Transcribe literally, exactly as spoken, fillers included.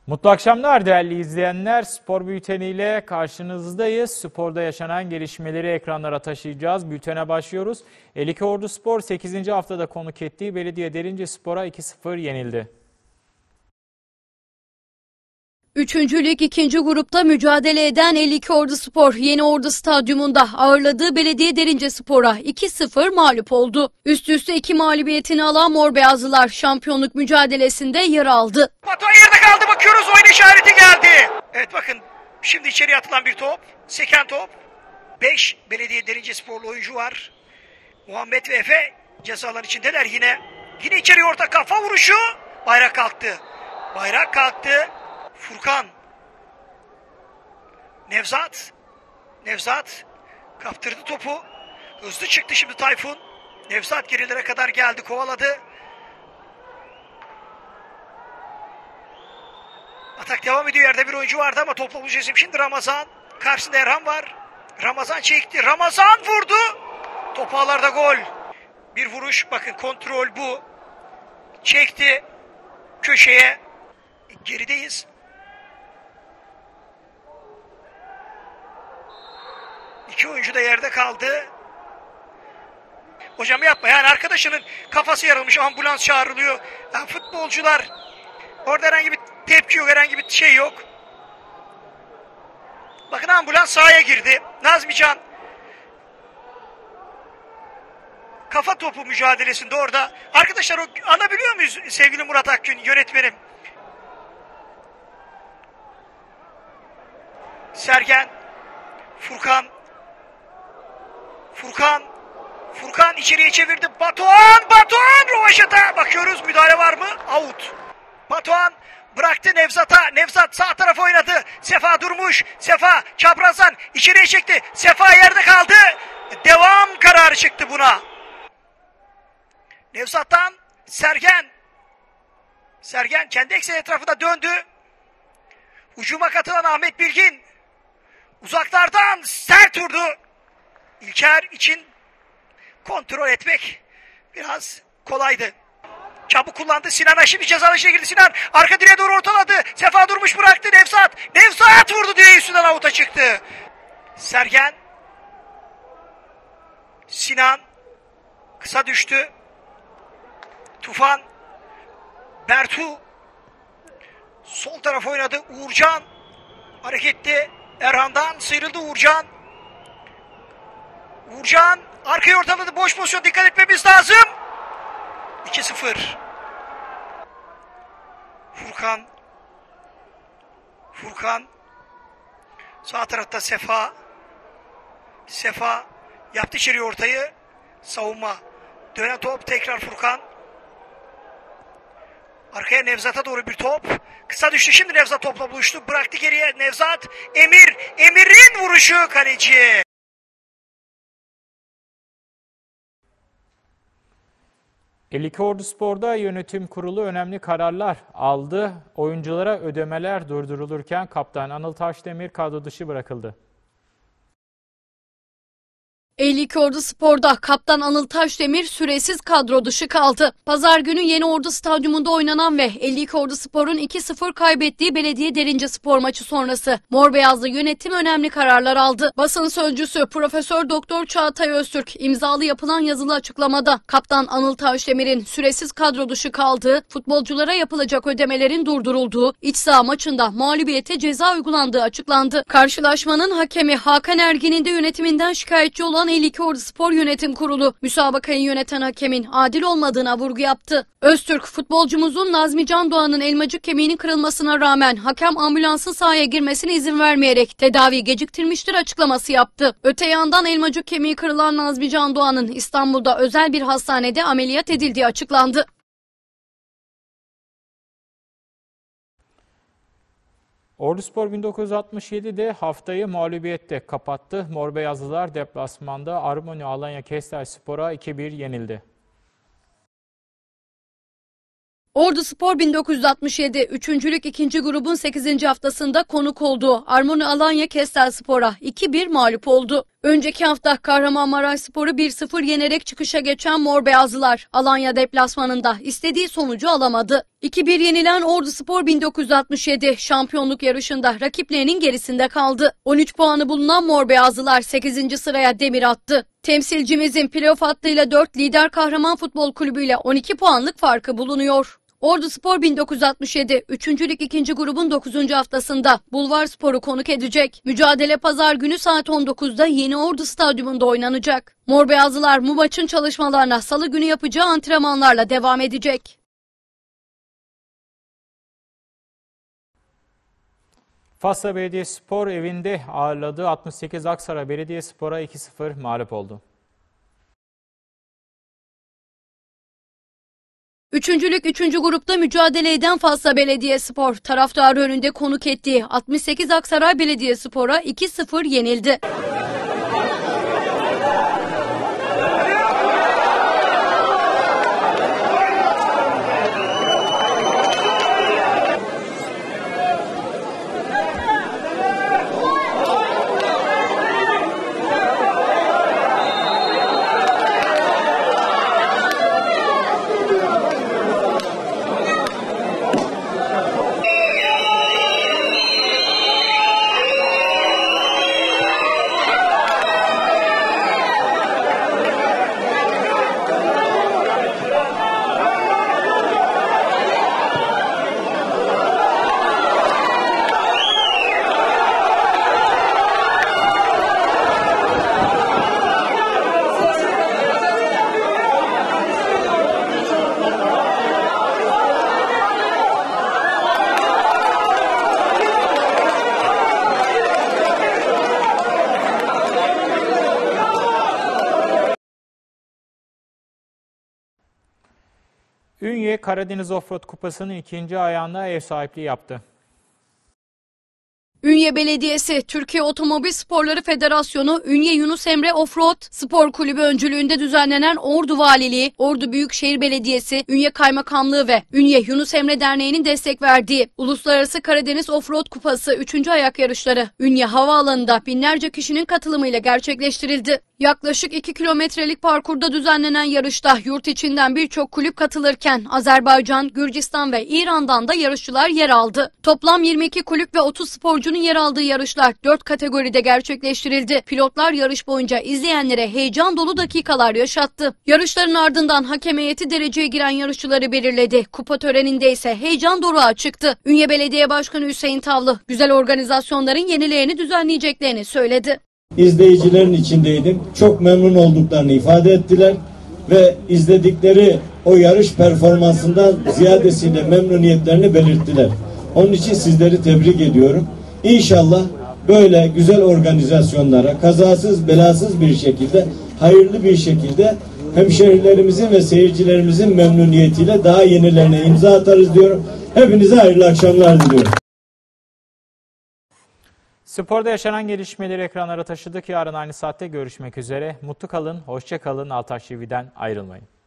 Mutlu akşamlar değerli izleyenler. Spor bülteniyle karşınızdayız. Sporda yaşanan gelişmeleri ekranlara taşıyacağız. Bültene başlıyoruz. Elikorduspor sekizinci haftada konuk ettiği Belediye Derincespor'a iki sıfır yenildi. Üçüncü Lig ikinci grupta mücadele eden Elikorduspor Yeniordu Stadyumunda ağırladığı Belediye Derincespor'a iki sıfır mağlup oldu. Üst üste iki mağlubiyetini alan Morbeyazlılar şampiyonluk mücadelesinde yer aldı. Batuhan yerde kaldı, bakıyoruz, oyun işareti geldi. Evet bakın, şimdi içeriye atılan bir top, seken top. beş Belediye Derincesporlu oyuncu var. Muhammed ve Efe cezaların içindeler yine. Yine içeri orta kafa vuruşu. Bayrak kalktı. Bayrak kalktı. Furkan. Nevzat. Nevzat kaptırdı topu. Hızlı çıktı şimdi Tayfun. Nevzat gerilere kadar geldi, kovaladı. Atak devam ediyor, yerde bir oyuncu vardı ama topla bulacağız. Şimdi Ramazan. Karşısında Erhan var. Ramazan çekti. Ramazan vurdu. Top ağlarda, gol. Bir vuruş, bakın kontrol bu. Çekti. Köşeye. Gerideyiz. İki oyuncu da yerde kaldı. Hocam yapma, yani arkadaşının kafası yarılmış, ambulans çağrılıyor. Yani futbolcular, orada herhangi bir tepki yok, herhangi bir şey yok. Bakın ambulans sahaya girdi. Nazmican kafa topu mücadelesinde orada. Arkadaşlar o anabiliyor muyuz sevgili Murat Akgün yönetmenim? Sergen, Furkan, Furkan, Furkan içeriye çevirdi. Batuhan, Batuhan rovaşata. Bakıyoruz, müdahale var mı? Out. Batuhan bıraktı Nevzat'a. Nevzat sağ tarafa oynadı. Sefa durmuş. Sefa çaprazdan içeriye çekti. Sefa yerde kaldı. Devam kararı çıktı buna. Nevzat'tan Sergen. Sergen kendi ekseni etrafında döndü. Hücuma katılan Ahmet Bilgin. Uzaklardan sert vurdu. İlker için kontrol etmek biraz kolaydı. Çabuk kullandı. Sinan şimdi ceza içine girdi. Sinan arka direğe doğru ortaladı. Sefa durmuş bıraktı. Nevzat. Nevzat vurdu diye üstünden avuta çıktı. Sergen. Sinan. Kısa düştü. Tufan. Bertu. Sol tarafa oynadı. Uğurcan. Hareketli. Erhan'dan sıyrıldı Uğurcan. Uğurcan arkaya ortaladı. Boş pozisyon, dikkat etmemiz lazım. iki sıfır. Furkan. Furkan. Sağ tarafta Sefa. Sefa yaptı içeri ortayı. Savunma. Dönen top tekrar Furkan. Arkaya Nevzat'a doğru bir top. Kısa düştü. Şimdi Nevzat topla buluştu. Bıraktı geriye Nevzat. Emir. Emir'in vuruşu, kaleci. Elikorduspor'da yönetim kurulu önemli kararlar aldı. Oyunculara ödemeler durdurulurken kaptan Anıl Taşdemir kadro dışı bırakıldı. Elikorduspor'da kaptan Anıl Taşdemir süresiz kadro dışı kaldı. Pazar günü Yeniordu Stadyumunda oynanan ve Elikorduspor'un iki sıfır kaybettiği Belediye Derincepor maçı sonrası Morbeyazlı yönetim önemli kararlar aldı. Basın sözcüsü Profesör Doktor Çağatay Öztürk imzalı yapılan yazılı açıklamada kaptan Anıl Taşdemir'in süresiz kadro dışı kaldığı, futbolculara yapılacak ödemelerin durdurulduğu, iç saha maçında mağlubiyete ceza uygulandığı açıklandı. Karşılaşmanın hakemi Hakan Ergin'in de yönetiminden şikayetçi olan Elikorduspor Yönetim Kurulu müsabakayı yöneten hakemin adil olmadığına vurgu yaptı. Öztürk, futbolcumuzun Nazmican Doğan'ın elmacık kemiğinin kırılmasına rağmen hakem ambulansın sahaya girmesine izin vermeyerek tedavi geciktirmiştir açıklaması yaptı. Öte yandan elmacık kemiği kırılan Nazmican Doğan'ın İstanbul'da özel bir hastanede ameliyat edildiği açıklandı. Orduspor bin dokuz yüz altmış yedi'de haftayı mağlubiyette kapattı. Morbeyazlılar deplasmanda Armoni Alanya Kestelspor'a iki bir yenildi. Orduspor bin dokuz yüz altmış yedi üçüncü Lig ikinci grubun sekizinci haftasında konuk olduğu Armoni Alanya Kestelspor'a iki bir mağlup oldu. Önceki hafta Kahramanmaraşspor'u bir sıfır yenerek çıkışa geçen Mor Beyazlılar Alanya deplasmanında istediği sonucu alamadı. iki bir yenilen Orduspor bin dokuz yüz altmış yedi şampiyonluk yarışında rakiplerinin gerisinde kaldı. on üç puanı bulunan Mor Beyazlılar sekizinci sıraya demir attı. Temsilcimizin playoff hattıyla dört lider Kahraman Futbol Kulübü ile on iki puanlık farkı bulunuyor. Orduspor bin dokuz yüz altmış yedi üçüncü lig ikinci grubun dokuzuncu haftasında Bulvarspor'u konuk edecek. Mücadele pazar günü saat on dokuzda Yeni Ordu Stadyumunda oynanacak. Mor Beyazlılar bu maçın çalışmalarına salı günü yapacağı antrenmanlarla devam edecek. Fatsa Belediyespor evinde ağırladığı altmış sekiz Aksaray Belediyespor'a iki sıfır mağlup oldu. Üçüncülük üçüncü grupta mücadele eden Fatsa Belediyespor taraftarı önünde konuk ettiği altmış sekiz Aksaray Belediyespor'a iki sıfır yenildi. Ünye Karadeniz Offroad Kupası'nın ikinci ayağında ev sahipliği yaptı. Ünye Belediyesi, Türkiye Otomobil Sporları Federasyonu, Ünye Yunus Emre Offroad Spor Kulübü öncülüğünde düzenlenen Ordu Valiliği, Ordu Büyükşehir Belediyesi, Ünye Kaymakamlığı ve Ünye Yunus Emre Derneği'nin destek verdiği Uluslararası Karadeniz Offroad Kupası üçüncü ayak yarışları Ünye Havaalanı'nda binlerce kişinin katılımıyla gerçekleştirildi. Yaklaşık iki kilometrelik parkurda düzenlenen yarışta yurt içinden birçok kulüp katılırken Azerbaycan, Gürcistan ve İran'dan da yarışçılar yer aldı. Toplam yirmi iki kulüp ve otuz sporcunun yer aldığı yarışlar dört kategoride gerçekleştirildi. Pilotlar yarış boyunca izleyenlere heyecan dolu dakikalar yaşattı. Yarışların ardından hakem heyeti dereceye giren yarışçıları belirledi. Kupa töreninde ise heyecan doruğa çıktı. Ünye Belediye Başkanı Hüseyin Tavlı, güzel organizasyonların yenilerini düzenleyeceklerini söyledi. İzleyicilerin içindeydim. Çok memnun olduklarını ifade ettiler ve izledikleri o yarış performansından ziyadesiyle memnuniyetlerini belirttiler. Onun için sizleri tebrik ediyorum. İnşallah böyle güzel organizasyonlara kazasız belasız bir şekilde, hayırlı bir şekilde hemşehrilerimizin ve seyircilerimizin memnuniyetiyle daha yenilerine imza atarız diyorum. Hepinize hayırlı akşamlar diliyorum. Sporda yaşanan gelişmeleri ekranlara taşıdık. Yarın aynı saatte görüşmek üzere. Mutlu kalın, hoşça kalın. Altaş T V'den ayrılmayın.